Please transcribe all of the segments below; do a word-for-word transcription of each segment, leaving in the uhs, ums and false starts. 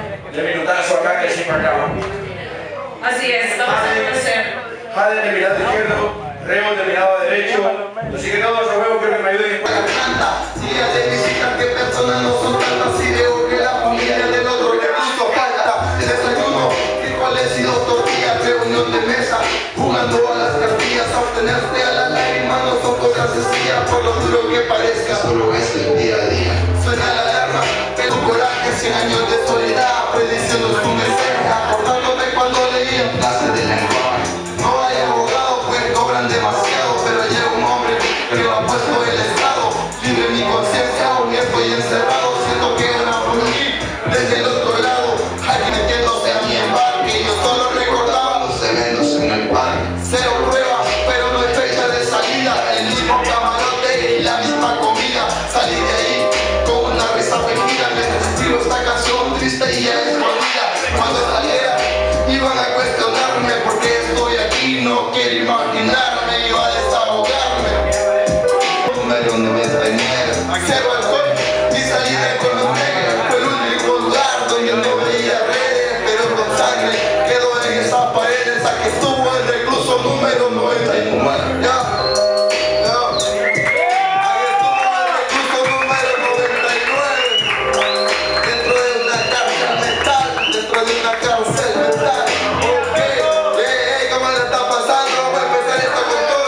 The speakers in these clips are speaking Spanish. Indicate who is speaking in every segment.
Speaker 1: de minutazo acá en el Chimpacaba.
Speaker 2: Así es, estamos en un placer.
Speaker 1: Jade de mi lado izquierdo, Remo de mi lado derecho. Así que todos los huevos quiero que me ayuden.
Speaker 3: Si ya te visitan que personas no son tantas, y veo que la familia del otro le puso falta. El desayuno, frijoles y dos tortillas, reunión de mesa, jugando a las cartillas, obtenerte a la lágrima no son cosas sencillas, por lo duro que parezca, solo es el día a día. Suena la alarma, pero coraje, cien años de soledad, prediciendo su mensaje, acordándome cuando leía en clase de lenguaje. No hay abogados, pues cobran demasiado, pero llega un hombre que lo ha puesto el Estado. Libre mi conciencia, aún estoy encerrado, siento que van a fluir desde el otro lado. Aquí metiéndose a mi embarque, yo solo recordaba los eventos en el parque. Cero pruebas, pero no hay fecha de salida, el mismo camarote y la misma comida. Salí de ahí con una risa fingida, mientras escribo esta canción triste y ya escondida. Cuando saliera iban a cuestionarme por qué estoy aquí, no quiero imaginarme, iba a desahogarme. Número noventa y nueve, cero alcohol y salí de Colombia. Fue el único lugar donde no veía redes, pero con sangre quedó en esas paredes. Aquí estuvo el recluso número noventa y nueve. Ya, ya. Ahí estuvo el recluso número noventa y nueve. Dentro de una cárcel mental, dentro de una cárcel mental. Ok, hey, hey, ¿cómo le está pasando? Vamos a empezar esto con todo.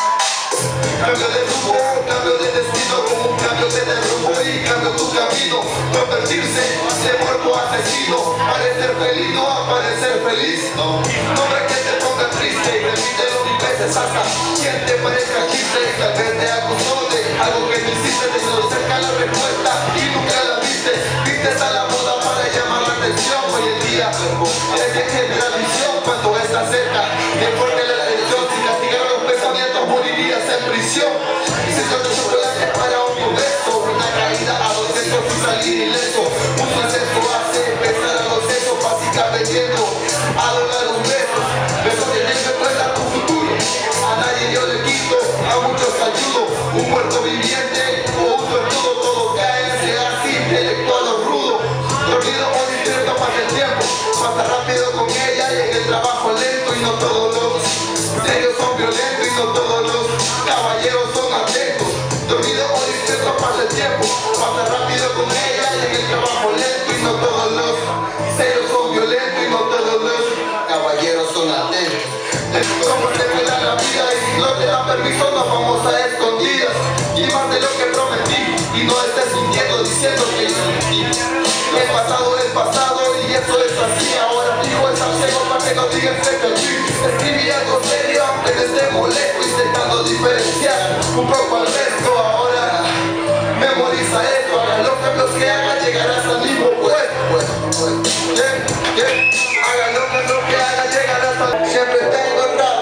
Speaker 3: Cambio de rumbo, cambio de destino, como un cambio de rumbo y cambio tu camino. Convertirse de muerto a asesino, parecer feliz, no a parecer feliz. Nombre que te ponga triste y repítelo mil veces hasta quien te parezca chiste. Tal vez te acusó de algo que no hiciste, te hizo cerca la respuesta y nunca la viste. Vistes a la moda para llamar la atención. Hoy en día es que genera visión cuando está cerca. Que fuerte la atención, si castigar los pensamientos morirías en prisión. Y si yo te chocolate para un modesto, una caída a los sesos y salir ileso. Un suceso hace empezar a los sesos, básica vendiendo a dólar un beso. Beso que te cuenta tu futuro. A nadie yo le quito, a muchos ayudo. Un muerto viviente o un tortudo, todo cae, sea así, intelectual o rudo. Dormido o despierto pasa el tiempo, pasa rápido con ella y en el trabajo lento. Y no todos los serios son violentos y no todos los caballeros son atentos. Dormido o despierto pasa el tiempo, pasa rápido con ella y en el trabajo lento. Y no todos los serios son violentos y no todos los caballeros son atentos. Como se cuida la vida y si no te da permiso nos vamos a escondidas. Y más de lo que prometí y no estés mintiendo diciendo que yo mentí. El pasado es pasado y eso es así. Ahora digo es ciego para que no digas que perdí. Escribí algo serio aunque no esté molesto, intentando diferenciar un poco al resto. Ahora memoriza esto, haga los cambios que haga, llegarás al mismo puesto. Pues, pues, ¿qué? ¿Qué? Haga los cambios que haga, llegarás al... Siempre tengo el rap.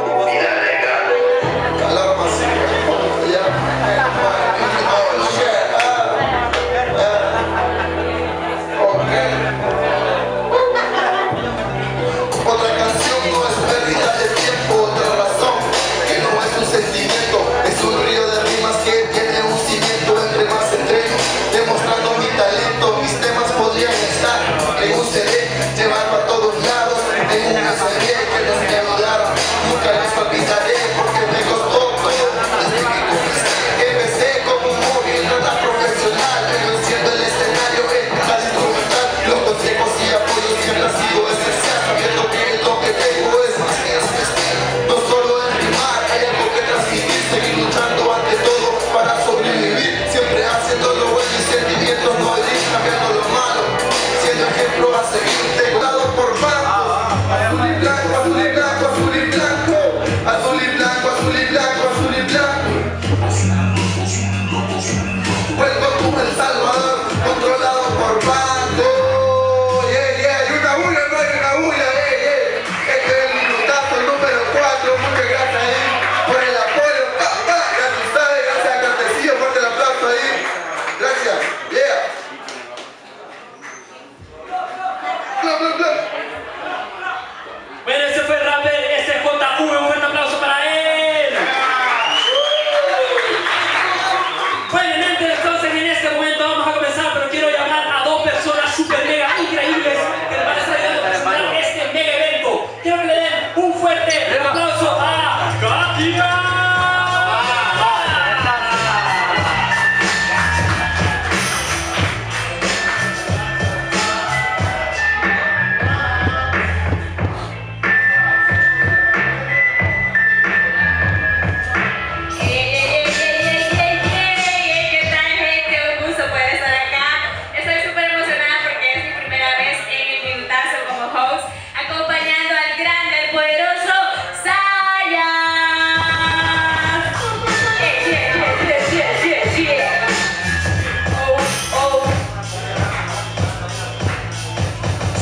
Speaker 3: Otra canción no es pérdida de tiempo, otra razón que no es un sentimiento, es un río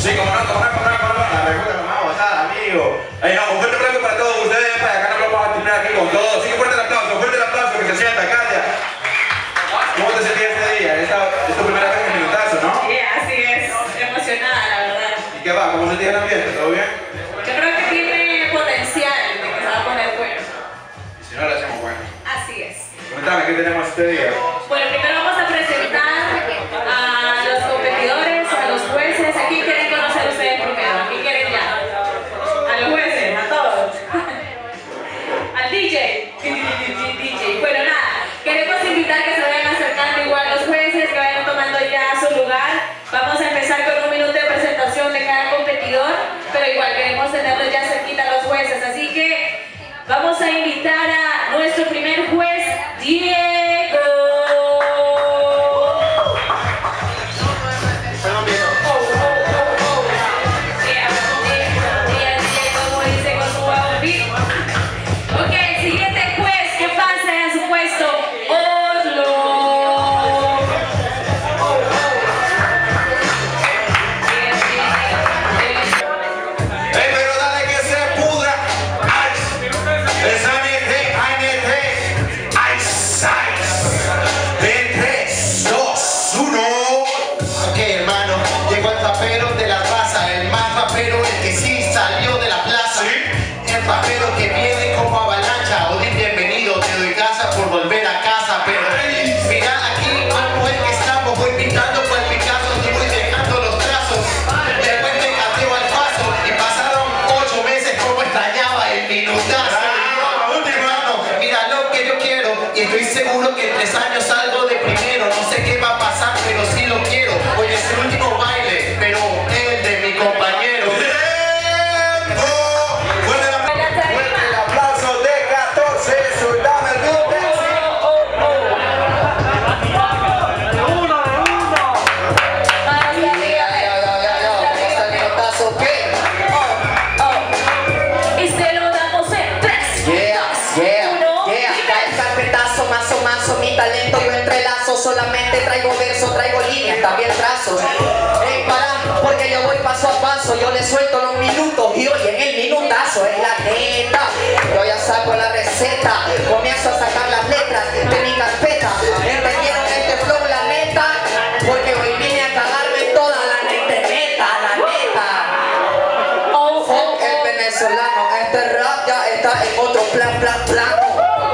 Speaker 1: Sí, como no, como no, como no, como no. La pregunta me va a botar, amigo. Ahí no, un fuerte aplauso para todos ustedes, para acá no lo vamos a terminar aquí con todos. Sí, fuerte el aplauso, fuerte el aplauso, que se sienta, Katia. ¿Cómo te sentías este día? Esta es tu primera vez en el minutazo, ¿no?
Speaker 2: Sí, así es. Emocionada, la verdad.
Speaker 1: ¿Y qué va? ¿Cómo sentías el ambiente? ¿Todo bien?
Speaker 2: Yo creo que tiene potencial de que se va a poner bueno.
Speaker 1: Y si no, lo hacemos bueno.
Speaker 2: Así es.
Speaker 1: Cuéntame, ¿qué tenemos este día?
Speaker 2: Bueno, primero vamos a presentar a los competidores, a los jueces. ¿A quién quieren conocer ustedes primero? ¿A quién quieren ya? A los jueces, a todos. Al D J. D J. Bueno, nada. Queremos invitar que se vayan acercando igual los jueces, que vayan tomando ya su lugar. Vamos a empezar con un minuto de presentación de cada competidor, pero igual queremos tenerlos ya cerquita a los jueces. Así que vamos a invitar a nuestro primer juez, Diego. Ok, siguiente juez, que pase a su puesto, Oslo.
Speaker 1: ¡Ey, pero dale que se pudra! ¡Esa gente, hay gente! ¡Ay, size! En tres, dos, uno.
Speaker 3: Ok, hermano, llegó el rapero de la raza, el más rapero, el que sí salió de la plaza. El rapero que viene como avalancha. O di bienvenido, te doy gracias por volver a casa. Pero mira aquí, como el que estamos, voy pintando por el Picasso y voy dejando los trazos. De repente ateo al paso y pasaron ocho meses como extrañaba el minutazo. Hermano, mira lo que yo quiero y estoy seguro que en tres años salgo de primero. No sé qué va a pasar, pero sí lo quiero. Hoy es el último baile, pero el de mi compañero.
Speaker 1: Fuerte el aplauso, fuerte el aplauso de catorce, soldame el grupo.
Speaker 2: Y se lo damos en tres,
Speaker 4: Yeah, yeah,
Speaker 2: uno,
Speaker 4: yeah. Cae el carpetazo, mazo, mazo, mi talento yo entrelazo. Solamente traigo verso, traigo líneas, también trazos. Ey, para, porque yo voy paso a paso. Yo le suelto los minutos y hoy en el minutazo es la neta. Yo ya saco la receta, comienzo a sacar las letras de mi carpeta. ¿Entendieron este flow, la neta? Porque hoy vine a cagarme toda la neta, neta, la neta. Oh, oh, el venezolano, este rap ya está en otro plan, plan, plano.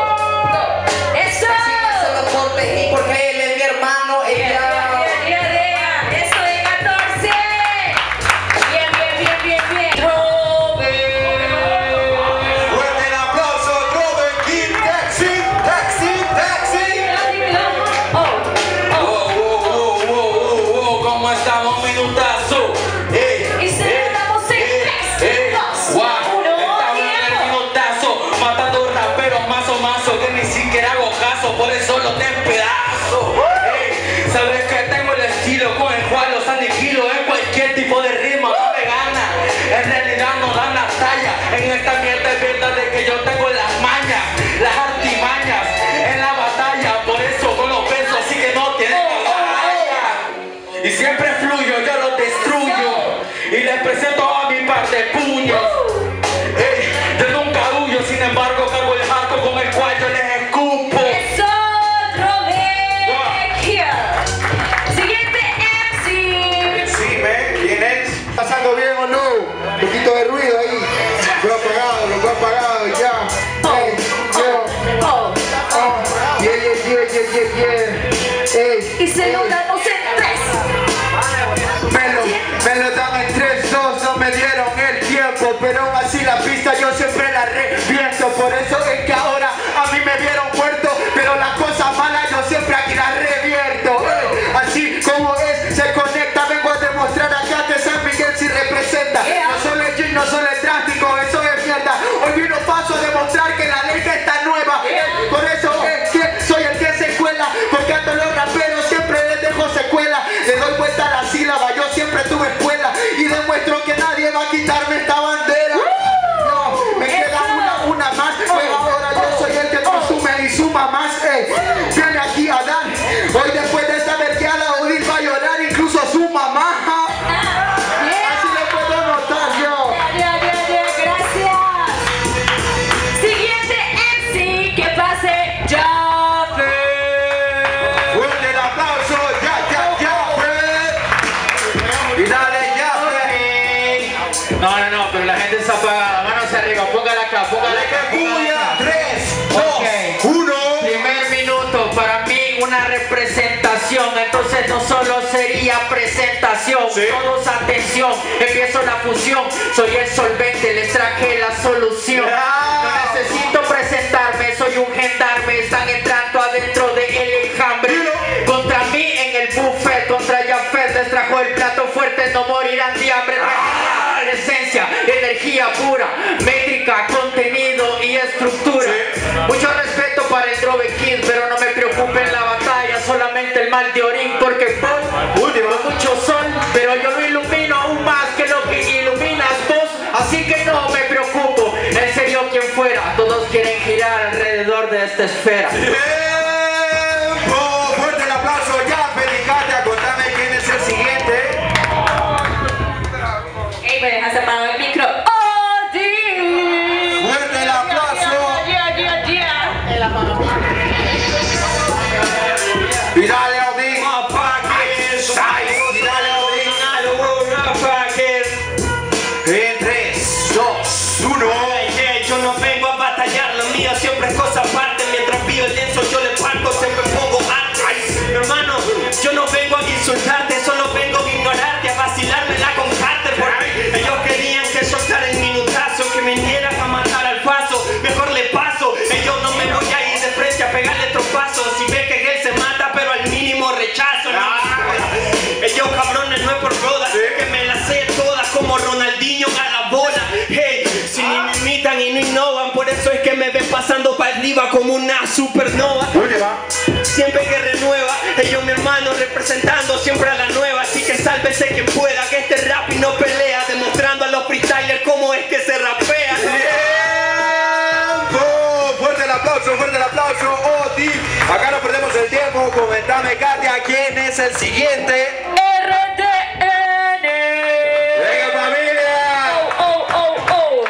Speaker 2: ¡Eso!
Speaker 4: Así que se lo cortegí porque él es mi hermano.
Speaker 2: Bien,
Speaker 4: Ella...
Speaker 2: bien, bien, bien. Eso de catorce. Bien, bien, bien, bien, bien. Robert.
Speaker 1: Fuerte el aplauso, Robert King, taxi, taxi, taxi.
Speaker 2: Oh, oh.
Speaker 5: Wow, wow, wow, wow, wow, ¿cómo estamos? Minutazo. Ey,
Speaker 2: Y se
Speaker 5: ey,
Speaker 2: lo damos en
Speaker 5: ey,
Speaker 2: tres,
Speaker 5: ey,
Speaker 2: dos,
Speaker 5: guau,
Speaker 2: uno,
Speaker 5: estamos en el
Speaker 2: tiempo.
Speaker 5: minutazo, matando raperos mazo mazo que ni siquiera hago caso, por eso los despedazo. Ey, sabes que tengo el estilo con el cual los aniquilo en cualquier tipo de ritmo, no me gana. En realidad no dan la talla. En esta mierda es verdad de que yo tengo las mañas, las artimañas en la batalla, por eso con los besos así que no tienen agallas. Y siempre fluyo, yo los destruyo y les presento a mi par de puños. Ey, yo nunca huyo, sin embargo cargo el marco con el cual yo les escupo.
Speaker 2: Eso, Robert. Here. Siguiente M C.
Speaker 1: Sí, ¿ven? ¿Quién es?
Speaker 3: ¿Pasando bien o no? Un poquito de ruido ahí. Lo he apagado, lo he apagado ya. Ey, yo,
Speaker 2: Oh,
Speaker 3: oh, yeah, yeah, yeah, yeah, yeah, yeah. Ey,
Speaker 2: y se lo
Speaker 3: ey.
Speaker 2: damos en tres.
Speaker 3: Me lo, me lo dan en tres, dos, no me dieron el tiempo. Pero aún así la pista yo siempre la reviento. Por eso es que ahora a mí me vieron muerto, pero las cosas malas yo siempre aquí las revierto. Eh, así como es, se conecta, vengo a demostrar acá que San Miguel sí representa. No solo el jean, no solo el tráfico, eso es mierda. Hoy vino paso a demostrar que la ley está nueva. Eh, por eso es que soy el que se cuela, porque a todos los raperos siempre les dejo secuela. Le doy vuelta a la sílaba, yo siempre tuve escuela y demuestro que nadie va a quitarme esta bandera. No, me queda una, una más, juega
Speaker 5: No, no, no, pero la gente está apagada. Manos arriba, póngala acá, póngala acá.
Speaker 1: Cuya, tres, dos,
Speaker 5: Ok.
Speaker 1: uno.
Speaker 5: Primer minuto, para mí una representación, entonces no solo sería presentación,
Speaker 1: Sí.
Speaker 5: todos atención, empiezo la fusión, soy el solvente, les traje la solución. No necesito presentarme, soy un gendarme, están entrando adentro de el enjambre. Contra mí en el buffet, contra Jafet, les trajo el plato fuerte, no morirán de hambre. Esencia, energía pura, métrica, contenido y estructura. Mucho respeto para el Drove Kid, pero no me preocupe en la batalla, solamente el mal de Orín, porque Paul último mucho sol, pero yo lo ilumino aún más que lo que iluminas vos, así que no me preocupo, en serio quien fuera, todos quieren girar alrededor de esta esfera.
Speaker 1: ¡Tiempo! Fuerte el aplauso ya, Katia, contame quién es el siguiente.
Speaker 2: Ey, me dejas apagado el micro. ¡Oh, sí!
Speaker 1: Fuerte el aplauso.
Speaker 2: Yeah, yeah, yeah. El apagado.
Speaker 1: Y dale, Audin. Y dale, Audin. En tres, dos, uno.
Speaker 6: Yo no vengo a batallar, lo mío siempre es cosa aparte. Mientras pido el lienzo yo le parto, siempre pongo arte. Mi hermano, yo no vengo a insultarte, solo vengo a ignorarte, a vacilármela con Carter. Porque ellos querían que soltara el minutazo, que me viniera a matar al paso. Mejor le paso, ellos no me voy a ir de frente a pegarle trompazo. Si ve que él se mata, pero al mínimo rechazo. No, ellos cabrones no es por rodas, que me la sé todas como Ronaldinho a la bola. Hey, si ni me imitan y no innovan, por eso es que me ven pasando para arriba como una supernova. Siempre que renueva, ellos mi hermano representando siempre a la nueva. Así que sálvese quien pueda, que este rap y no pelea, demostrando a los freestylers cómo es que se rapea.
Speaker 1: ¡Tiempo! Fuerte el aplauso, fuerte el aplauso. Oh, Tim. Acá no perdemos el tiempo. Comentame, Katia, quién es el siguiente.
Speaker 2: R D N.
Speaker 1: ¡Venga, familia!
Speaker 2: Oh, oh, oh, oh.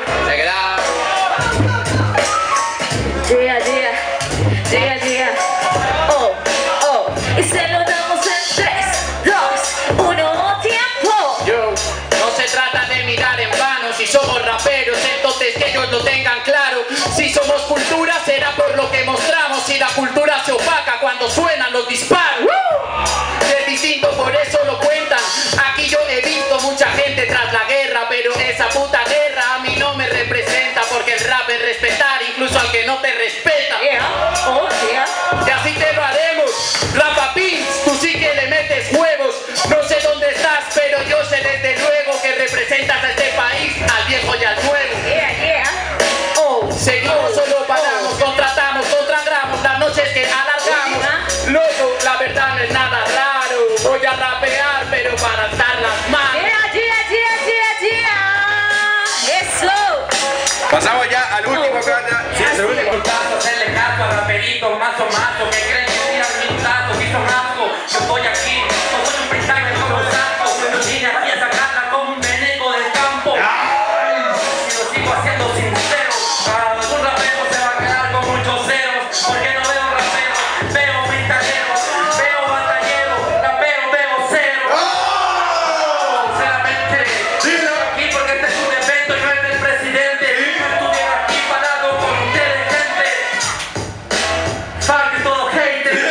Speaker 2: Yeah, yeah. Yeah, yeah. Oh, oh. Y se lo damos en tres, dos, uno, tiempo.
Speaker 5: Yo, no se trata de mirar en vano, si somos raperos, entonces que ellos lo tengan claro. Si somos cultura, será por lo que mostramos. Si la cultura se opaca cuando suenan los disparos. Es distinto, por eso lo cuentan. Aquí yo he visto mucha gente tras la guerra, pero esa puta guerra a mí no me representa, porque el rap es respetar incluso al que no te respeta.
Speaker 2: Yeah, oh, yeah.
Speaker 5: Y así te lo haremos. Rapa Pins, tú sí que le metes huevos. No sé dónde estás, pero yo sé desde luego que representas a este país, al viejo y al nuevo.
Speaker 2: Yeah, yeah.
Speaker 5: Oh, seguimos, solo paramos, contratamos, contragramos las noches que alargamos. Loco, la verdad no es nada raro. Voy a rapear, pero para dar las manos.
Speaker 2: Yeah, yeah, yeah, yeah, yeah. Eso.
Speaker 1: Pasamos ya al último, Katia. Sí, es el último.
Speaker 5: Caso, hacerle caso al raperito, mazo, mazo, que creen que tiran minutazos, que son asco. Yo estoy aquí, no soy un freestyler como saco. Yo vine aquí a sacarla como un veneco del campo. Y lo sigo haciendo sincero. Para algún rapero se va a quedar con muchos ceros, porque no veo rapero, veo freestylero, veo batallero, rapero, veo cero. Sinceramente, estoy aquí porque este es un evento y no es del presidente. Yo estuve aquí parado con ustedes, gente. Saben que todo hate.
Speaker 1: ¡Tiempo!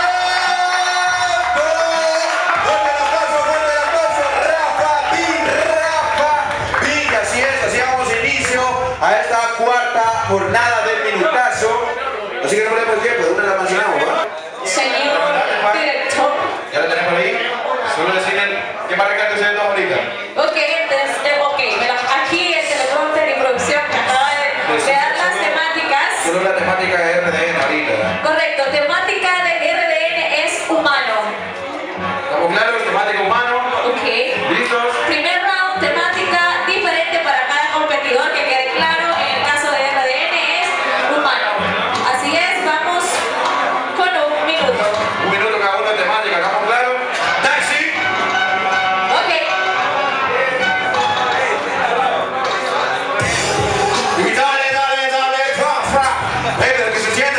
Speaker 1: Fuerte el aplauso, fuerte el aplauso. Rafa Pin, Rafa Pin. Y así es, así damos inicio a esta cuarta jornada del minutazo. Así que no perdemos tiempo, de una la mencionamos, ¿verdad?
Speaker 2: Señor director.
Speaker 1: Ya lo tenemos ahí. Solo deciden qué más recarga ustedes dos ahorita.
Speaker 2: Ok, entonces, eh, ok, mira, aquí el teleprompter y producción que acaba de, de dar las temáticas.
Speaker 1: Solo la temática de R D N ahorita.
Speaker 2: Correcto, temática de R D N es humano.
Speaker 1: ¿Estamos claros? Temática humano.
Speaker 2: Ok.
Speaker 1: ¿Listos?
Speaker 2: Primer round, temática diferente para cada competidor, que quede claro. En el caso de R D N es humano. Así es, vamos con un minuto.
Speaker 1: Un minuto cada uno de temática, ¿estamos claros? ¡Taxi!
Speaker 2: Ok.
Speaker 1: Y dale, dale, dale, fa, fa. Eh, pero que se siente.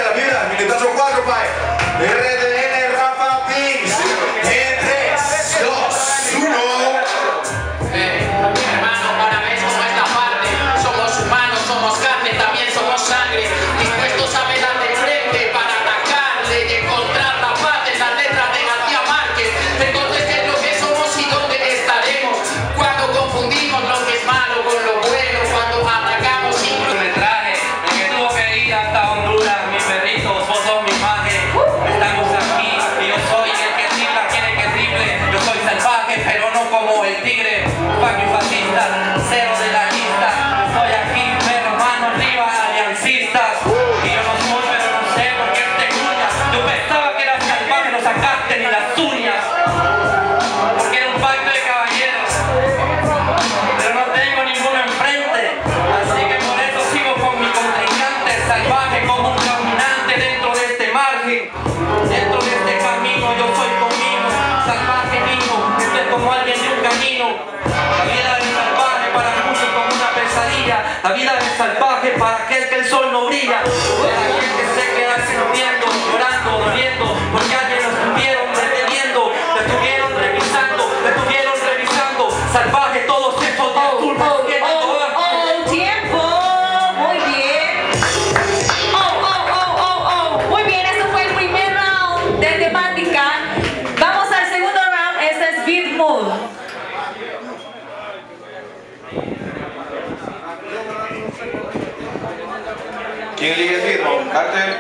Speaker 1: ¿Quién elige el ritmo? Carter.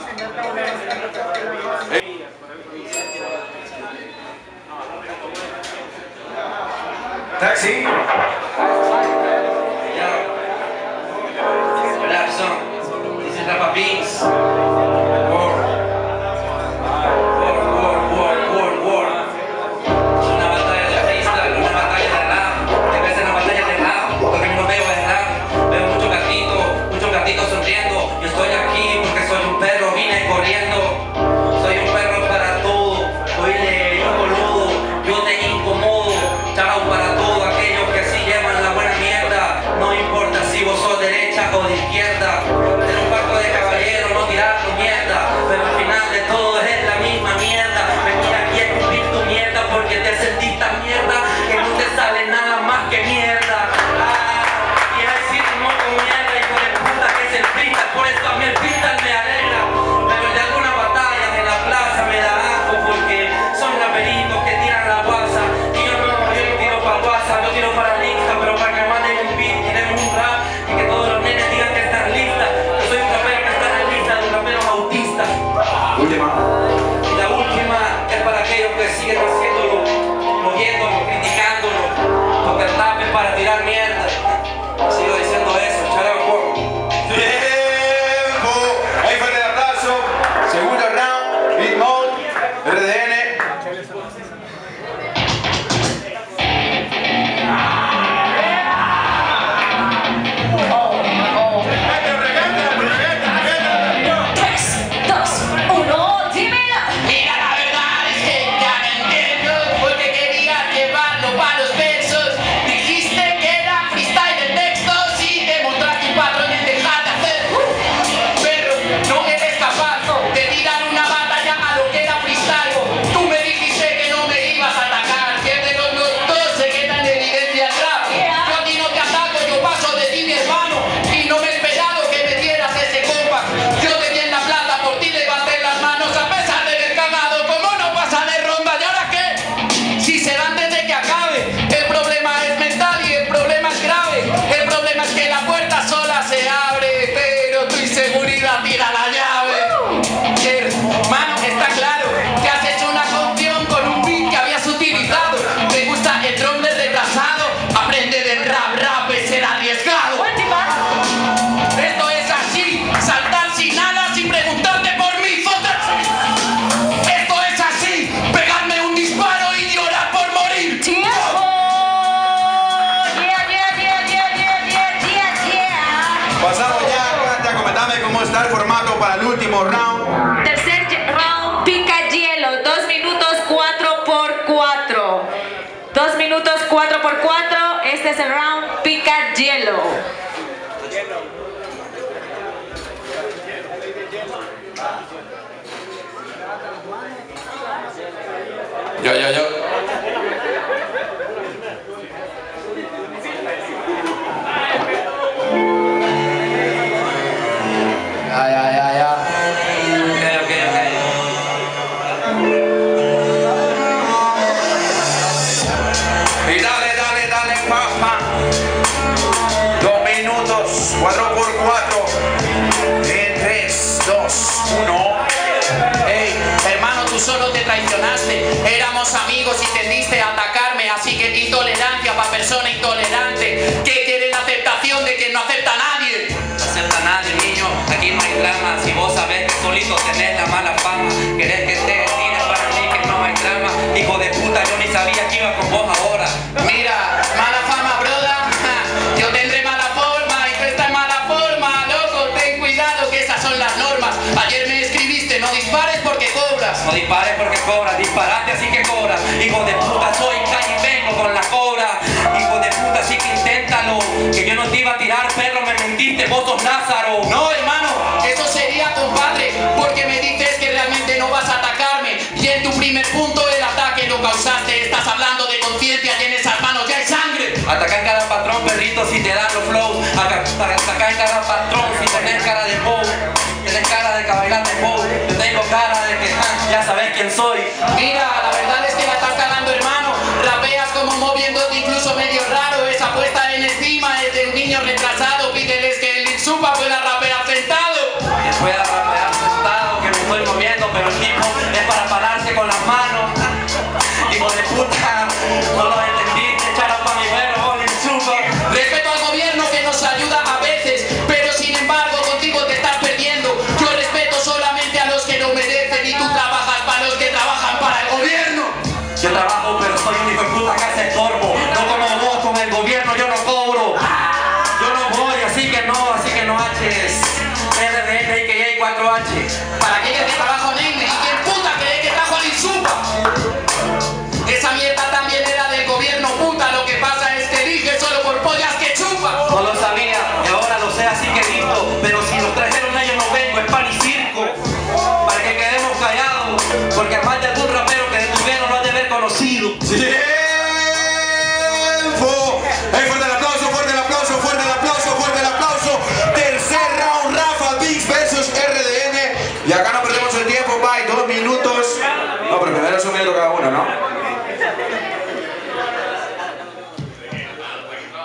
Speaker 1: Taxi.
Speaker 5: Hola, son. This is Rafa Beans. War. War, war, war, war, war. Es una batalla de freestyle, una batalla de rap. En vez de una batalla de rap, lo que no veo es rap. Veo muchos gatitos, muchos gatitos sonriendo. Yo estoy aquí porque soy un perro, vine corriendo. Soy un perro para todo. Oíle, yo boludo, yo te incomodo. Chao para todos aquellos que sí llevan la buena mierda. No importa si vos sos derecha o de izquierda. Tener un pacto de caballero, no tirar tu mierda. Pero al final de todo es la misma mierda. Venir aquí a escupir tu mierda porque te sentís tan mierda que no te sale nada más que mierda. Ah, y a decir no con mierda y con el puta que es el freestyle. Por eso a mí el freestyle me alegra. Pero el de algunas batallas en la plaza me da asco porque son raperitos que tiran la guasa. Y yo no, yo no tiro para WhatsApp, yo tiro para Insta, pero para que manden un beat, tiremos un rap y que todos los nenes digan que están listas. Yo soy un rapero que está en la lista de un rapero autista.
Speaker 1: Última.
Speaker 5: Y la última es para aquellos que siguen haciéndolo, moviéndolo, criticándolo, porque el rap es para tirar mierda. Sigo diciendo eso, charajo.
Speaker 1: Tiempo. Ahí fue el aplauso. Segundo round. Beat Mode. R D N.
Speaker 2: tres, dos, uno, dímelo.
Speaker 4: Mira, la verdad es que ya no entiendo porque querías llevarlo para los versos. Dijiste que era freestyle de textos y demostraste un patrón en dejar de hacer. Pero no eres capaz de tirar una batalla a lo que era freestyle. Tú me dijiste que no me ibas a atacar, que de los dos se queda en evidencia el rap. Yo a ti no te ataco, yo paso de ti mi hermano y no me he esperado que me dieras ese compa. Yo te di en la plata, por ti levanté las manos a pesar de haber cagado. ¿Cómo no pasa de ronda? ¿Y ahora qué? Si se va antes de que acabe. El problema es mental y el problema es grave. El problema es que la puerta sola se abre, pero tu inseguridad tira la llave. Hermano, está claro que has hecho una canción con un beat que habías utilizado. Te gusta el drum de retrasado. Aprende del rap, rap es ser arriesgado. Esto es así, saltar sin alas sin preguntarte por mí, fotas. Esto es así, pegarme un disparo y llorar por morir.
Speaker 2: Tiempo. Yeah, yeah, yeah, yeah, yeah, yeah, yeah, yeah.
Speaker 1: Pasamos ya, Cata, comentame cómo está el formato para el último round.
Speaker 2: Tercer round, pica hielo. Dos minutos, cuatro por cuatro. Dos minutos, cuatro por cuatro. Este es el round, pica hielo.
Speaker 1: Yo, yo, yo.
Speaker 4: Ya, ya, ya, ya.
Speaker 5: Ok, ok, ok.
Speaker 1: Y dale, dale, dale, papá. Dos minutos, cuatro por cuatro. En tres, dos, uno.
Speaker 4: Ey, hermano, tú solo te traicionaste. Éramos amigos y tendiste a atacarme. Así que intolerancia para persona intolerante que quiere la aceptación de que no acepta a nadie.
Speaker 5: No acepta a nadie, niño, aquí no hay drama. Si vos sabés que solito tenés la mala fama, querés que te tires para mí que no hay drama. Hijo de puta, yo ni sabía que iba con vos ahora.
Speaker 4: Mira, mala fama, broda. Yo tendré mala forma y tú estás en mala forma, loco. Ten cuidado que esas son las normas. Ayer me escribiste, no dispares porque cobras.
Speaker 5: No dispares porque cobras, disparate así que cobras. Hijo de puta, soy calle y vengo con la cobra. Hijo de puta, así que inténtalo. Que yo no te iba a tirar, perro, me mentiste, vos sos Lázaro.
Speaker 4: No, hermano, eso sería compadre, porque me dices que realmente no vas a atacarme. Y en tu primer punto el ataque lo causaste. Estás hablando de conciencia y en esas manos ya hay sangre.
Speaker 5: Atacar cada patrón, perrito, si te dan los flows. Atacar cada patrón, si tenés cara de bow. Tenés cara de caballante bow. Yo tengo cara de que ah, ya sabes quién soy.
Speaker 4: Mira, la verdad es que la estás cagando, hermano. Rapeas como moviéndote incluso medio raro. Esa puesta en encima es de un niño retrasado. Pídeles que el Insupa pueda rapear sentado.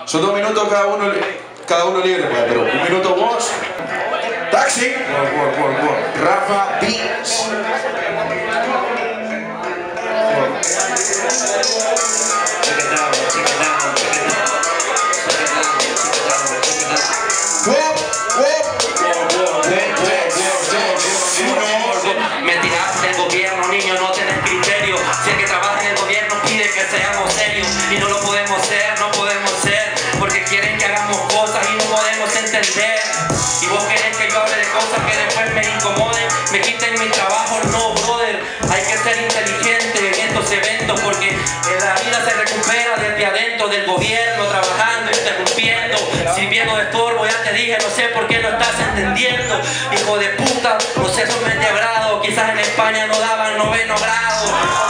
Speaker 1: Son dos minutos cada uno, cada uno libre, pues, pero un minuto vos. Taxi. Rafa Beats.
Speaker 5: Me tiraste del gobierno, niño, no tenés criterio. Si el que trabaja en el gobierno pide que seamos serios y no lo podemos ser, no podemos ser, porque quieren que hagamos cosas y no podemos entender. Y vos querés que yo hable de cosas que después me incomoden, me quiten mi trabajo. No, brother, hay que ser inteligente en estos eventos, porque en la vida se recupera desde adentro del gobierno, trabajando, interrumpiendo, sirviendo de estorbo. Ya te dije, no sé por qué no estás entendiendo, hijo de puta. No sé, son mente grado, quizás en España no daban noveno grado.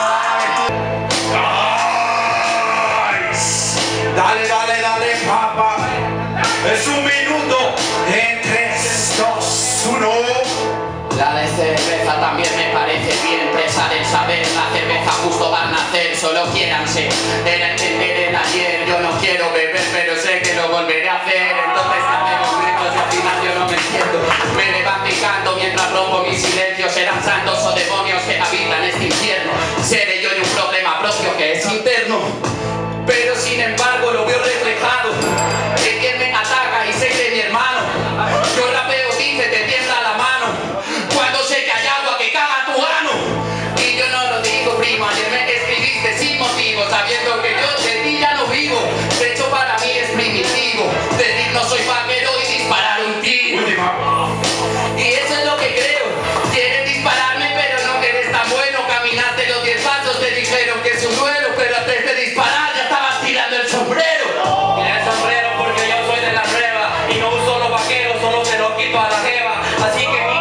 Speaker 1: Dale, dale, dale, papá. Es un minuto. En tres, dos, uno.
Speaker 4: La de cerveza también me parece bien. Presa del saber, la cerveza justo va a nacer. Solo quiéranse, era entender el ayer. Yo no quiero beber, pero sé que lo volveré a hacer. Entonces hacemos retos y al final yo no me entiendo. Me levanto y canto mientras rompo mi silencio. Serán santos o demonios que habitan este infierno. Seré yo de un problema propio que es interno, pero sin embargo lo veo reflejado en quien me ataca y sé que mi hermano. Yo rapeo, dice, te tiembla la mano cuando sé que hay agua que caga tu ano. Y yo no lo digo, primo, ayer me escribiste sin motivo, sabiendo que yo de ti ya no vivo. De hecho para mí es primitivo decir no soy vaquero y disparar un tiro. Y eso es lo que creo. Quieren dispararme pero no eres tan bueno. Caminaste los diez pasos, te dijeron que es un duelo, pero antes de disparar ya estabas tirando el sombrero.
Speaker 5: Mira el sombrero porque yo soy de la prueba y no uso los vaqueros, solo se los quito a la jeva. Así que mi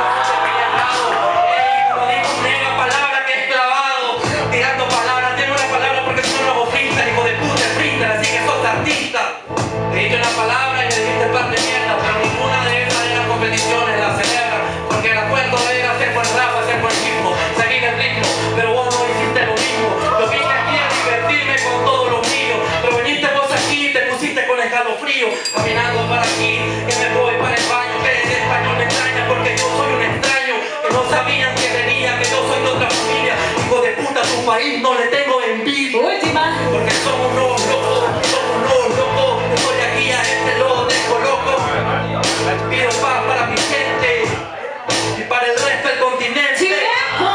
Speaker 5: nega palabra que es clavado, tirando palabras, tengo una palabra porque son los freestyle, hijo de puta freestyle, así que sos artista. He dicho una palabra y me dijiste par de mierda, pero ninguna de esas de las competiciones la celebra, porque el acuerdo era hacer buen rap, hacer buen ritmo, seguir el ritmo, pero vos no hiciste lo mismo. Lo vine aquí a divertirme con todos los míos, pero viniste vos aquí y te pusiste con escalofrío, caminando para aquí, que me voy para el baño, que en español me extraña porque yo soy un extraño, que no sabían que venía, que yo soy de otra familia, hijo de puta, tu país no le tengo envidia.
Speaker 2: Última.
Speaker 5: Porque somos unos locos, somos unos locos, estoy aquí a este lo dejo loco. Pido paz para mi gente y para el resto del continente.
Speaker 2: ¡Tiempo!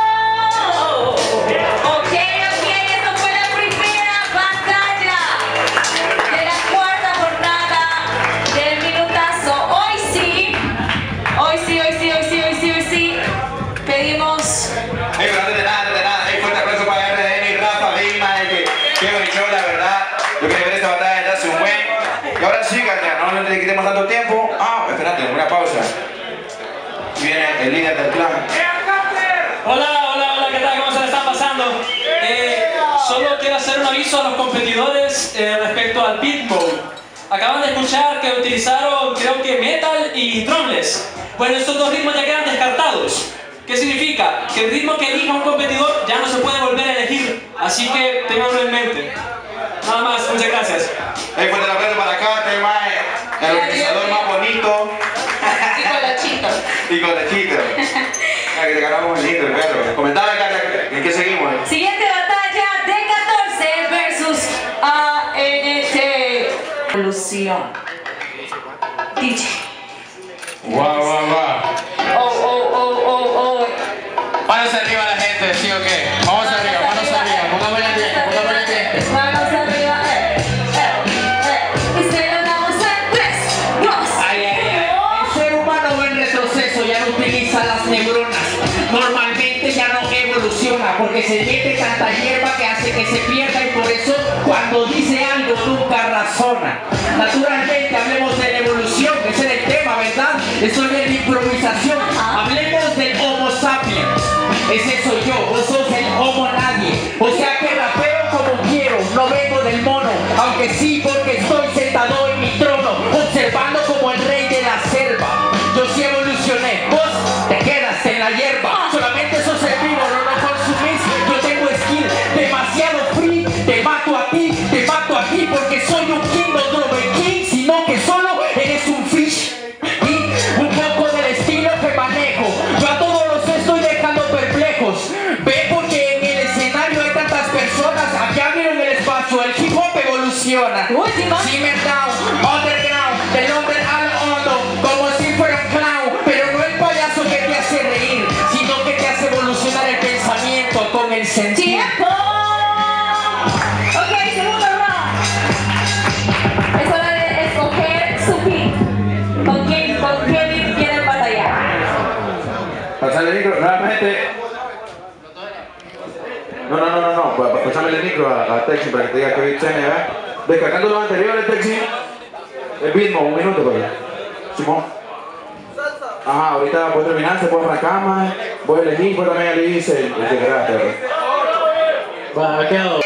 Speaker 2: Ok, ok, esto fue la primera batalla de la cuarta jornada del minutazo. Hoy sí, hoy sí, hoy sí, hoy sí, hoy sí, hoy sí, pedimos...
Speaker 1: Hey, pero antes de nada, antes de nada, hey, fuerte aplauso para R D N y Rafa Beats, que qué buen show, la verdad. Yo quería ver esta batalla desde hace un buen. Y ahora sí, Katia, no le quitemos tanto tiempo. Ah, espérate, una pausa. Viene el líder del clan.
Speaker 7: Hola, hola, hola, ¿qué tal? ¿Cómo se le está pasando? Eh, solo quiero hacer un aviso a los competidores eh, respecto al beat mode. Acaban de escuchar que utilizaron, creo que metal y drumless. Bueno, estos dos ritmos ya quedan descartados. ¿Qué significa? Que el ritmo que elija un competidor ya no se puede volver a elegir. Así que tenganlo en mente. Nada más, muchas gracias.
Speaker 1: Hey, fuerte el aplauso para acá, que más el organizador más bonito.
Speaker 2: Y con la chita.
Speaker 1: Y con la chica. Ah, que te ganamos muy lindo el perro. Comentaba, Katia, ¿en qué seguimos?
Speaker 2: Siguiente batalla de catorce versus A N T. Evolución. D J.
Speaker 8: Guau, guau, guau.
Speaker 2: Oh, oh, oh, oh, oh.
Speaker 8: Manos arriba la gente, ¿sí o qué? Vamos arriba, manos arriba, pongámosle bien, pongámosle bien.
Speaker 2: Manos arriba, eh, eh, eh. Y se lo damos en tres, dos.
Speaker 4: Ay, ay, ay. El ser humano va en retroceso, ya no utiliza las neuronas. Normalmente ya no evoluciona porque se mete tanta hierba que hace que se pierda y por eso cuando dice algo nunca razona. Naturalmente hablemos de la evolución, ese es el tema, ¿verdad? Eso es de la improvisación. Hablemos del Homo sapiens. Ese soy yo, vos sos el Homo nadie. O sea que rapeo como quiero, no vengo del mono. Aunque sí porque estoy sentado en mi trono, observando como el rey de la selva. Yo sí evolucioné, vos te quedas en la hierba. Solamente sos el vivo, no lo consumís. Yo tengo skill demasiado free. Te mato a ti, te mato a ti porque soy un king. esta.
Speaker 2: Último.
Speaker 4: Simmer down, underground, del hombre al hondo, como si fuera un clown, pero no el payaso que te hace reír, sino que te hace evolucionar el pensamiento con el sentido.
Speaker 2: ¡Tiempo! Ok, segundo round. Es hora de escoger su pick. ¿Con quién, con quién quieren batallar?
Speaker 1: Pasarle el micro, nuevamente. No, no, no, no, no. Pa- pa- Pasarle el micro a, a Texi para que te diga que hoy tiene, ¿verdad? Descargando los anteriores, Texi. El ritmo, un minuto, pues. Simón. Ajá, ahorita puedes terminar, se puede arrancar, más. Voy a elegir, pues también le hice el que quedaste, ¿verdad?
Speaker 8: Va, quedó.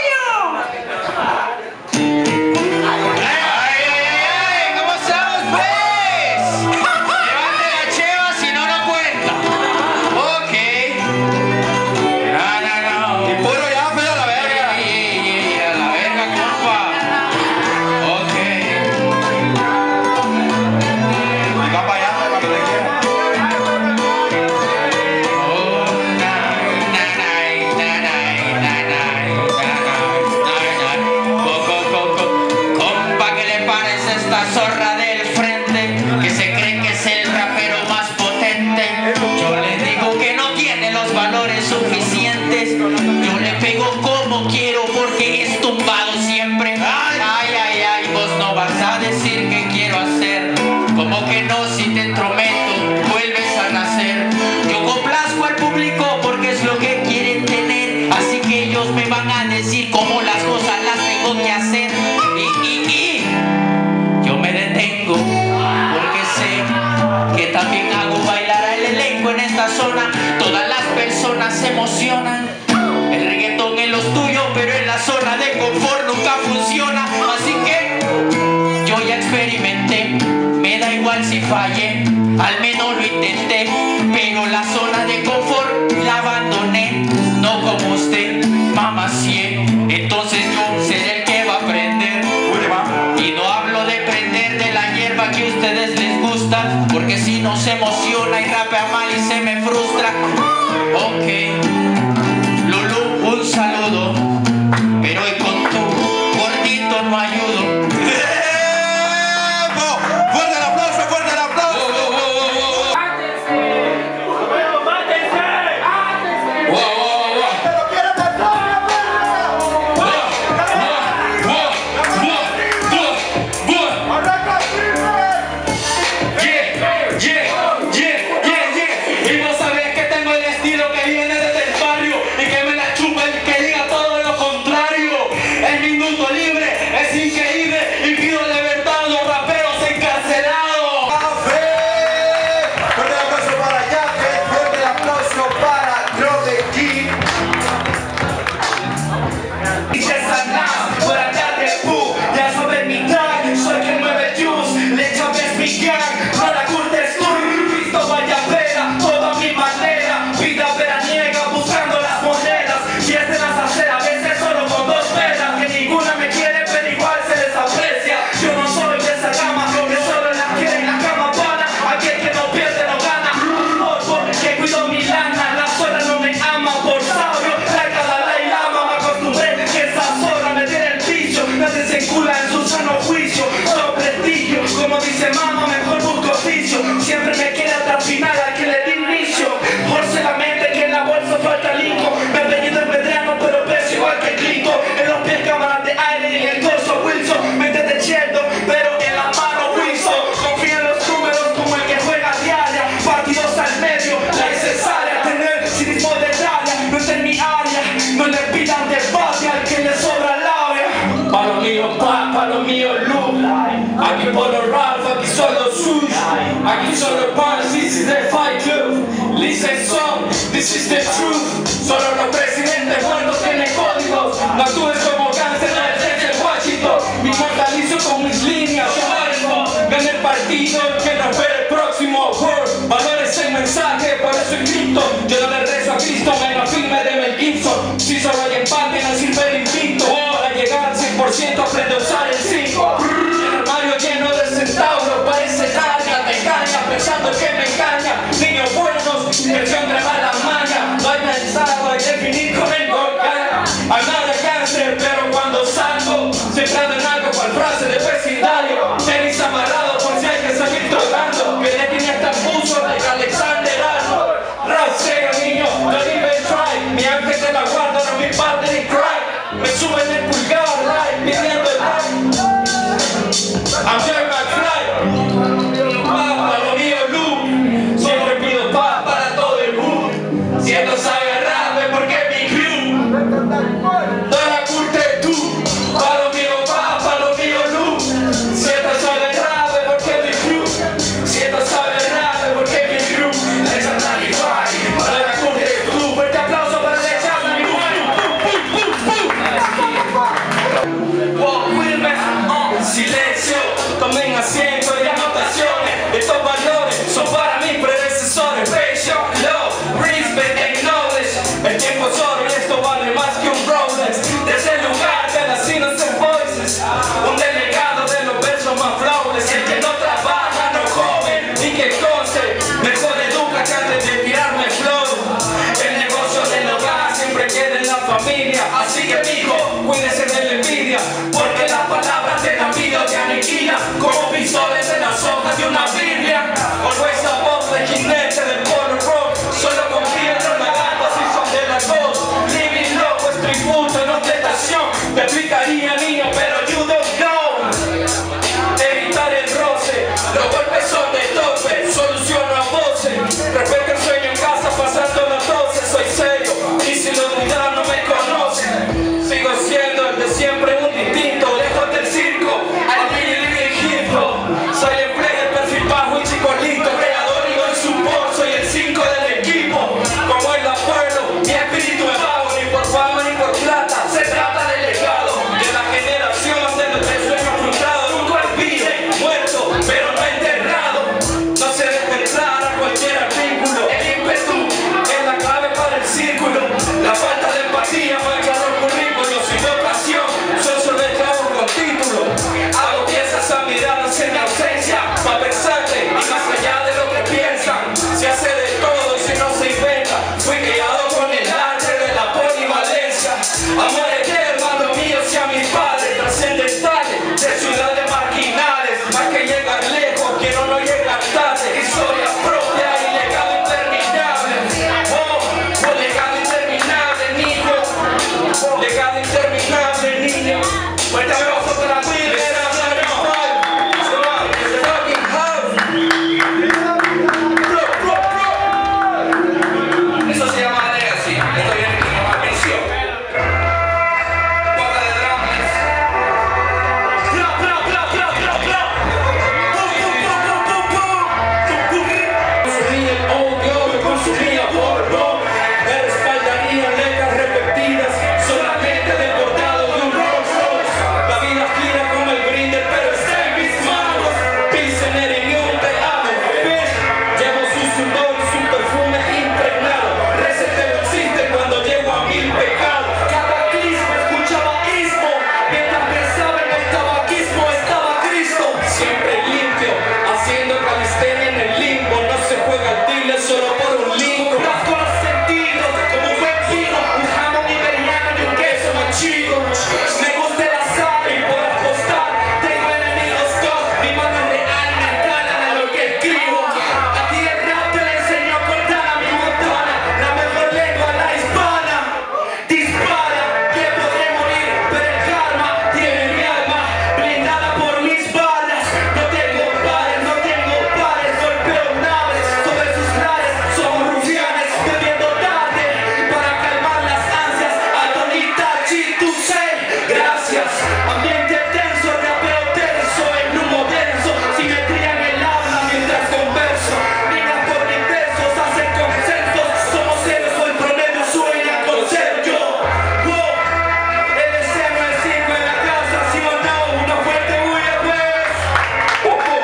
Speaker 4: Todas las personas se emocionan. El reggaetón es lo tuyo, pero en la zona de confort nunca funciona. Así que yo ya experimenté. Me da igual si fallé, al menos lo intenté. Pero la zona de confort la abandoné. No como usted, mamá, sí. Entonces yo seré el que va a aprender. Y no hablo de prender de la hierba que a ustedes les gusta, porque si no se emociona y rapea mal y se me frustra. Ok, Lulu, un saludo, pero hoy con tu gordito no ayudo.
Speaker 1: ¡Fuerte el aplauso, fuerte el aplauso!
Speaker 7: Aquí solo panas, this is the fight club. Listen son, this is the truth. Solo los presidentes muertos tienen códigos. No actúes como cáncer, no eres el Washington. Me mortalizo con mis líneas, yo marco. Gana el partido, que no espera el próximo. Word, valores en mensaje, por eso es cripto. Yo no le rezo a Cristo, menos firme de Mel Gibson. Si solo hay empate, no sirve el invicto. Para llegar al cien por ciento, aprende a usar el cinco. El armario lleno de centauros, parece nada, te engaña, pensando que me engaña. Niños buenos, versión de mala maña. No hay pensado en definir con el volcán. Hay nada de cáncer, pero cuando salgo, centrado en algo cual frase.
Speaker 5: explicaría niño, pero you don't know. Evitar el roce, los golpes son de tope, soluciono a voces. Respeto el sueño en casa pasando las doce, soy serio y si lo dudan no me conocen. Sigo siendo el de siempre, un distinto, lejos del circo, al hip hop. Soy el play, el perfil bajo y chico listo, creador y doy support, soy el cinco del equipo. Como el abuelo, mi espíritu es vago, ni por fama ni por plata, se trata del legado de la generación de los que sueño frustrado. Nunca olvide, muerto, pero no enterrado. No se deje entrar a cualquier artículo. El ímpetu es la clave para el círculo. La falta de empatía mancha los currículos. Sin vocación, soy solo esclavo con título. Hago piezas a miradas en mi ausencia, para pensarte y más allá de lo que piensan. Se hace de todo y si no se inventa. Fui criado con el arte de la polivalencia. Amores de hermanos míos y a mis padres trascendentales de ciudades marginales. Más que llegar lejos, quiero no llegar tarde. Historia propia y legado interminable. Oh, oh, legado interminable, niño. Legado interminable, niño. Fuerte abrazo para ti, eso se llama legacy. Esto viene como mauricio. Poca de dramas. Bla, bla, bla, bla, bla, bla. Consumía el odio, me consumía por no. Me respaldaría letras repetidas solamente del bordado de un Rolls Royce. La vida gira como el grinder, pero está en mis manos. Pilsener y un te amo. ¿Ves? Llevo su sudor y su perfume impregnado. Recetero existe cuando llego a mil pecados. Cataclismo, escuchaba ismo. Mientras pensaba en el tabaquismo estaba Cristo. Siempre limpio, haciendo calistenia en el limbo. No se juega al tigre solo por un limbo. Rasgo los sentidos como un buen vino. Un jamón iberiano y un queso manchego. Me gusta el azar y por apostar tengo enemigos dos. Mi mano es real, me escalan a lo que escribo. A ti el rap te le enseño a cortar a mi montana. La mejor lengua, la hispana. Dispara, que podré morir, pero el karma tiene mi alma blindada por mis balas. No tengo pares, no tengo pares, golpeo naves sobre sus lares. Somos rufianes bebiendo tarde para calmar las ansias. Atonita, chituse, gracias. Ambiente tenso, rapeo tenso, el humo denso. Simetría en el habla mientras converso. Minas por intensos, hacen consensos. Somos héroes o el promedio sueña con ser yo. Wow. El esceno es cinco en la casa, sí o no. Una fuerte bulla, pues. Uh, uh.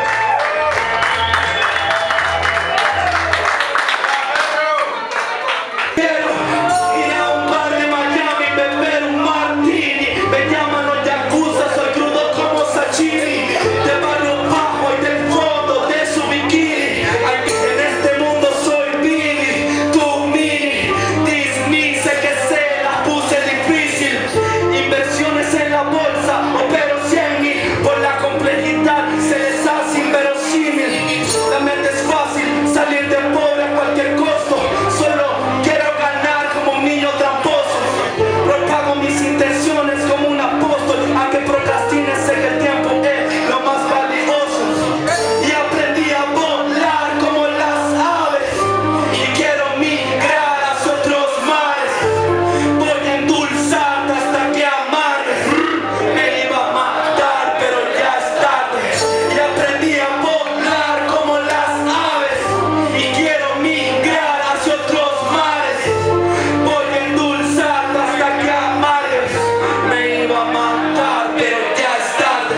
Speaker 5: Quiero ir a un bar de Miami, beber un martini. Me llaman los yakuza, soy crudo como sashimi. De barrio bajo y del fondo de su bikini. Aquí en este mundo soy Billy, tú mini. Disney, sé que se la puse difícil. Inversiones en la bolsa, opero cien mil. Por la complejidad se les hace inverosímil. La mente es fácil, salir de pobre a cualquier costo. Solo quiero ganar como un niño tramposo. Propago mis intenciones como un apóstol. Aunque procrastine, sé que el tiempo es lo más valioso. Y aprendí a volar como las aves. Y quiero migrar hacia otros mares. Voy a endulzarte hasta que amarme. Me iba a matar, pero ya es tarde. Y aprendí a volar como las aves. Y quiero migrar hacia otros mares. Voy a endulzarte hasta que amargues. Me iba a matar, pero ya es tarde.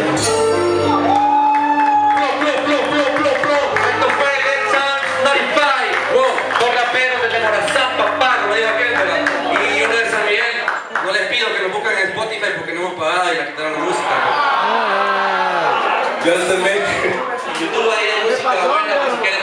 Speaker 5: Blow, blow, blow, blow, blow, blow. Esto fue Let's Dance noventa y cinco. Wow, dos raperos desde Morazán, papá, como dijo aquel, ¿verdad? Y uno de San Miguel. No les pido que lo busquen en Spotify porque no hemos pagado y la quitaron la música.
Speaker 1: Just to make
Speaker 5: YouTube ahí de música buena, si quieren.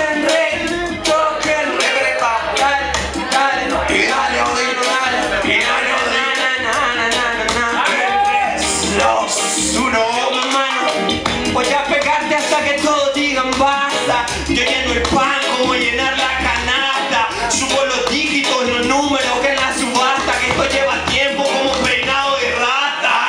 Speaker 6: Voy a pegarte hasta que todos digan basta. Yo lleno el pan como llenar la canasta. Subo los dígitos, los números que en la subasta. Que esto lleva tiempo como peinado de rata.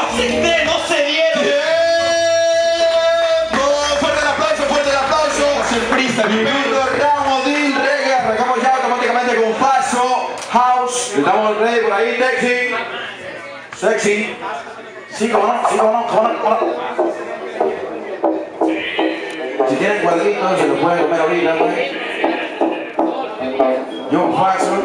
Speaker 6: acepté, no se dieron.
Speaker 1: ¡Tiempo! Fuerte el aplauso, fuerte el aplauso.
Speaker 5: Sorpresa,
Speaker 1: Segundo round del reggae. Arrancamos ya automáticamente con paso, house. Estamos ready por ahí, sexy. Sexy. Sí, cómo no, sí, cómo no, cómo no, cómo no. Si tienen cuadritos, se los pueden comer ahorita, pues. Yo paso.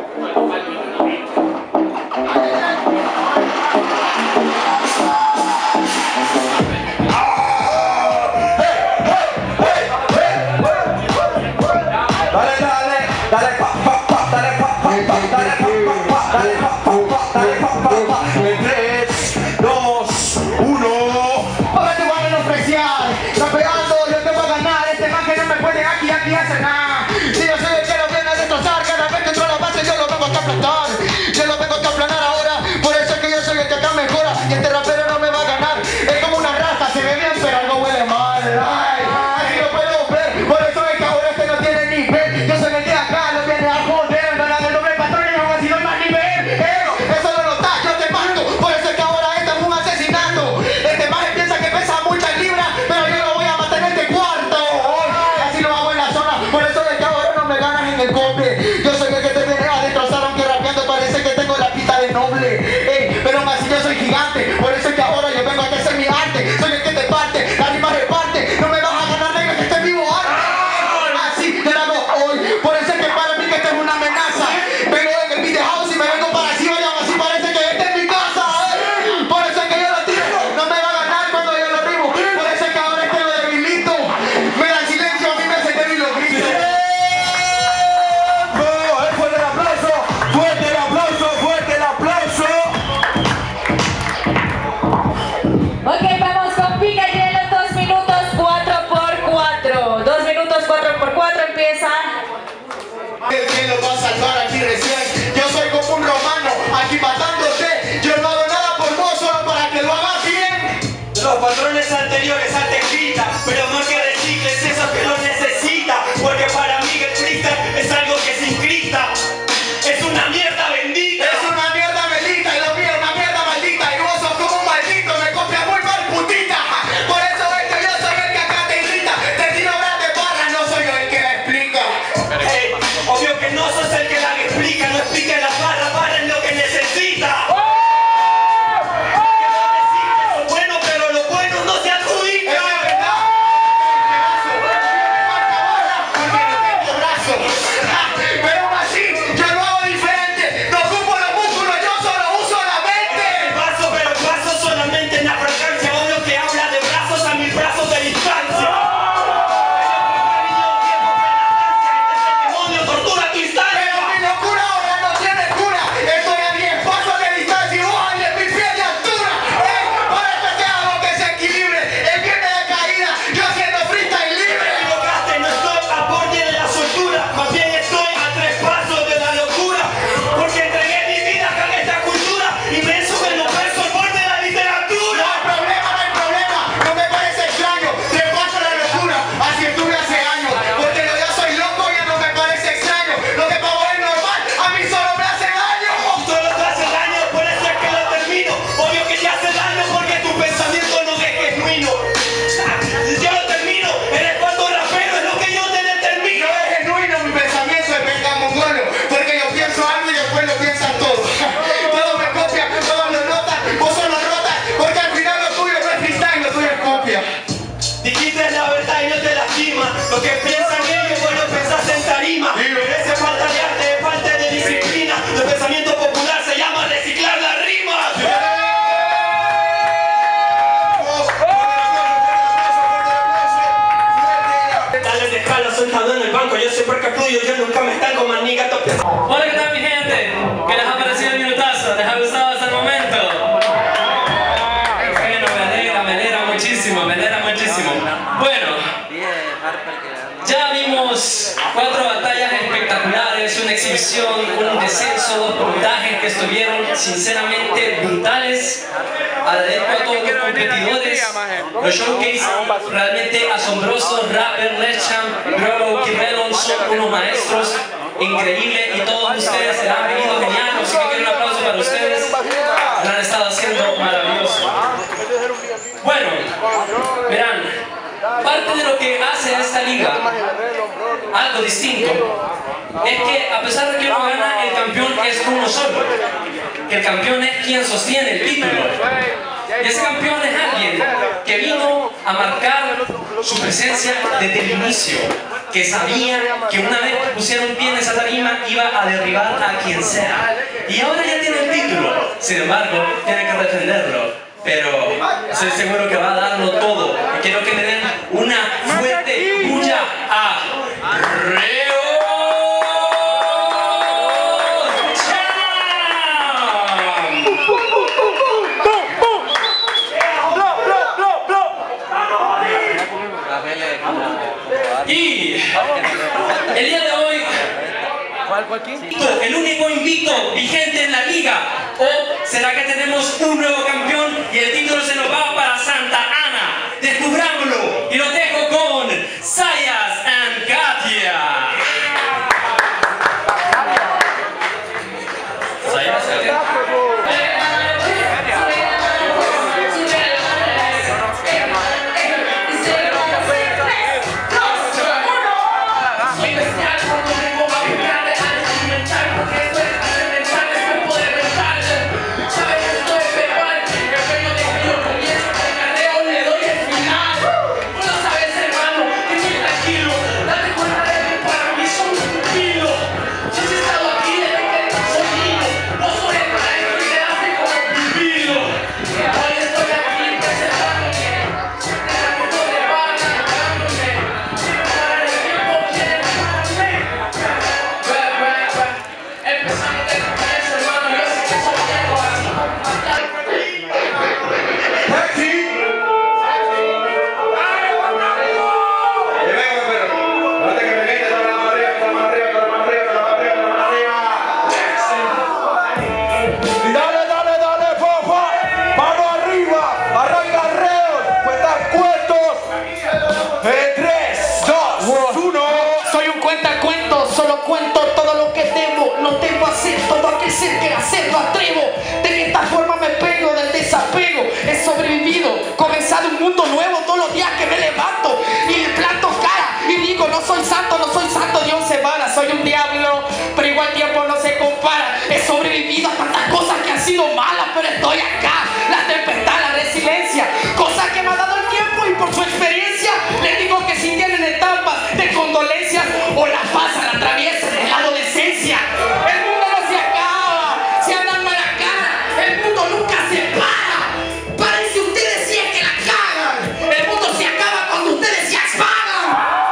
Speaker 1: Dale, dale, dale, pa, pa, pa, dale, pa, pa, pa, dale, pa, pa, pa, dale, pa, pa, pa, dale, pa, pa, pa. En tres, dos, uno.
Speaker 3: Ahora te voy a menospreciar. Rapeando, yo te voy a ganar. Este man que no me puede aquí, aquí hace nada. Si yo soy el que lo viene a destrozar, cada vez que entro a la base yo lo vengo a aplastar. Yo lo vengo a aplanar ahora. Por eso es que yo soy el que acá mejora. Y este rapero no me va a ganar. Es como una raza, se ve bien, pero algo huele mal. Ay, así lo puedo ver. Por eso es que ahora este no tiene nivel. Yo soy el de acá, lo viene a joder. Ganar el doble patrón y aún así no hay más nivel. Pero eso no lo está, yo te mato. Por eso es que ahora este es un asesinato. Este man piensa que pesa muchas libras, pero yo lo voy a matar en este cuarto. Así lo hago en la zona. Por eso es que ahora no me ganas en el cobre. Yo soy el que te viene a destrozar, aunque rapeando parece que tengo la pita de noble. Ey, pero aún así yo soy gigante. Por eso es que ahora yo vengo a hacer mi arte. Soy el que te parte, la rima reparte. No me vas a ganar, negro, que esté vivo arte. Así te lo hago hoy. Por eso es que para mí que esto es una amenaza. Vengo en el beat house y me vengo para encima y aún así parece que esta es mi casa. eh. Por eso es que yo lo tiro. No me va a ganar cuando yo lo rimo. Por eso es que ahora es que lo debilito. Me da silencio, a mí me hace débil los gritos.
Speaker 1: ¡Tiempo! Eh, fuerte el aplauso, fuerte el aplauso, fuerte el aplauso.
Speaker 2: Ok, vamos con pica y hielo, dos minutos, cuatro por cuatro. Dos minutos, cuatro por cuatro, empieza.
Speaker 3: El que lo va a salvar aquí recién. Yo soy como un romano, aquí matándote. Yo no hago nada por vos, solo para que lo hagas bien.
Speaker 6: Los patrones anteriores antes grita, pero no que recicles eso que lo necesita. Porque para mí el freestyle es algo que se incrista. Es una mierda bendita.
Speaker 3: Es una mierda bendita y lo mío es una mierda maldita. Y vos sos como un maldito, me copias muy mal, putita. Por eso es que yo soy el que acá te irrita. Te tiro grandes barras, no soy yo el que la explica.
Speaker 6: Ey, obvio que no sos el que la explica, no explica las barras, barras lo que necesita. Bueno, pero lo bueno no se adjudica.
Speaker 3: Es la verdad. Porque no tengo brazo. Pero aún así, yo lo hago diferente. No ocupo los músculos, yo solo uso la mente.
Speaker 6: Paso, pero paso solamente en la fragancia. Obvio que habla de brazos a mil brazos de distancia. Demonio, tortura tu instancia.
Speaker 3: Pero mi locura ahora no tiene cura. Estoy a diez pasos de distancia y vos a diez mil pies de altura. Eh, para que sea algo que se equilibre. El viene de caída, yo haciendo freestyle libre.
Speaker 6: Te equivocaste, no estoy a borde de la soltura, más bien estoy a tres pasos de la locura. Porque entregué mi vida acá en esta cultura y me suben los versos al borde de la literatura.
Speaker 3: No hay problema, no hay problema. No me parece extraño. Tres pasos de la locura. Así estuve hace años. Porque lo yo soy loco ya no me parece extraño. Lo que para vos es normal, a mí solo me hace daño.
Speaker 6: Solo te hace daño, por eso es que lo termino. Obvio que te hace daño porque tu pensamiento no es genuino. Yo lo termino, eres cuarto rapero, es lo que yo te determino.
Speaker 3: No es genuino mi pensamiento, es venga mongolo. Porque yo pienso algo y después lo piensan todos. Todos me copian, todos lo notan, vos solo rotas. Porque al final lo tuyo no es freestyle, lo tuyo es copia.
Speaker 6: Dijiste la verdad y no te lastima. Lo que piensan ellos, vos lo pensás en tarima. Pero ese es falta de arte, es falta de disciplina. El pensamiento popular se llama reciclar la rima. Dale, déjalo sentado en el banco. Yo siempre que fluyo, yo nunca me estanco, maniga, tope.
Speaker 7: Hola, ¿qué tal mi gente? ¿Qué les ha parecido el minutazo? ¿Les ha gustado hasta el momento? Bueno, me alegra, me alegra muchísimo, me alegra muchísimo. Bueno, ya vimos cuatro batallas espectaculares, una exhibición, un descenso, dos puntajes que estuvieron sinceramente brutales. Agradezco a todos los competidores, los showcase realmente asombrosos. Rapper, Lecham, Grobo, Kirrelon son unos maestros increíbles y todos ustedes se han venido genial, así que quiero un aplauso para ustedes, lo han estado haciendo maravilloso. Bueno, verán, parte de lo que hace esta liga algo distinto es que a pesar de que uno gana, el campeón es uno solo. Que el campeón es quien sostiene el título. Y ese campeón es alguien que vino a marcar su presencia desde el inicio, que sabía que una vez que pusiera un pie en esa tarima iba a derribar a quien sea. Y ahora ya tiene el título, sin embargo, tiene que defenderlo. Pero estoy seguro que va a darlo todo. Y quiero que me den una fuerte bulla a Reo. Y el día de hoy, el único invicto vigente en la liga, o será que tenemos un nuevo campeón y el título se nos va para Santa Ana. Descubrámoslo y lo dejo con Sayas and Katia. Sayas, Katia.
Speaker 4: Cuento todo lo que debo, no tengo hacer todo aquel ser que hacerlo atrevo. De esta forma me pego del desapego. He sobrevivido, comenzado un mundo nuevo todos los días que me levanto y le planto cara y digo no soy santo, no soy santo de once varas, soy un diablo, pero igual tiempo no se compara. He sobrevivido a tantas cosas que han sido malas, pero estoy acá. La tempestad, la resiliencia, cosas que me ha dado el tiempo y por su experiencia les digo que si tienen etapas de condolencias o la pasan, la atraviesan en la adolescencia. El mundo no se acaba, se andan mala cara, el mundo nunca se para. Parece ustedes si es que la cagan, el mundo se acaba cuando ustedes se apagan.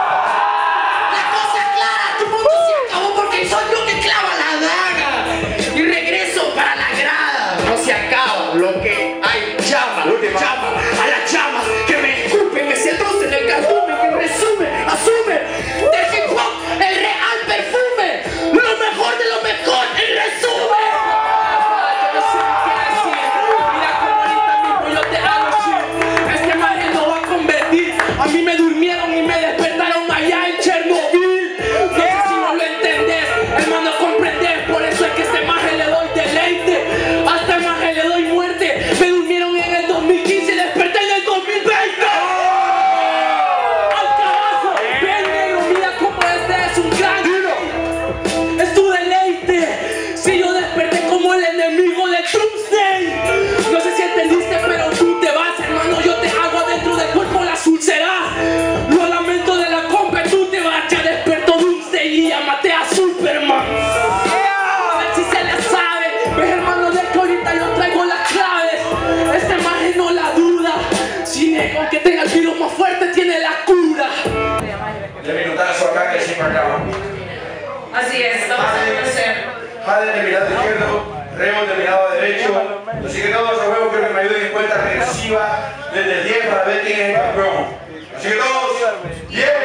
Speaker 4: La cosa es clara, tu mundo se acabó porque soy yo que clava la daga y regreso para la grada. No se acaba lo que hay, llama, llama a las llamas que me escupen, me seducen el cardumen que resume, asume del hip hop el real perfume, lo mejor de lo mejor, el resumen. Yo no sé qué decir, mira cómo ahorita mismo yo te hago shit. Este maje no va a convertir, a mí me durmieron y me despertaron allá en Chernobyl. No sé si no lo entendés, hermano, comprendés, por eso es que este maje le doy deleite, a este maje le doy muerte. Me durmieron en el dos mil quince y desperté en el dos mil veinte. Al carajo, ven negro, mira cómo este es un gran hilo. Es tu deleite. Si yo desperté como el enemigo de Doomsday. No sé si entendiste, pero tú te vas, hermano. Yo te hago adentro del cuerpo las úlceras. Lo lamento de la compa, tú te vas. Ya despertó Doomsday y ya maté a Superman. A ver si se le sabe. Ves, hermano, de que ahorita yo traigo las claves. Este maje no la duda. Si aunque tenga el virus más fuerte, tiene la cura.
Speaker 1: El minutazo acá que siempre acaba.
Speaker 2: Así es, vamos a conocer.
Speaker 1: Jade del mirado izquierdo, Remo del mirado derecho. Así que todos los juegos quiero que me ayuden en cuenta regresiva desde el diez para ver quién es el campeón. Así que todos, diez.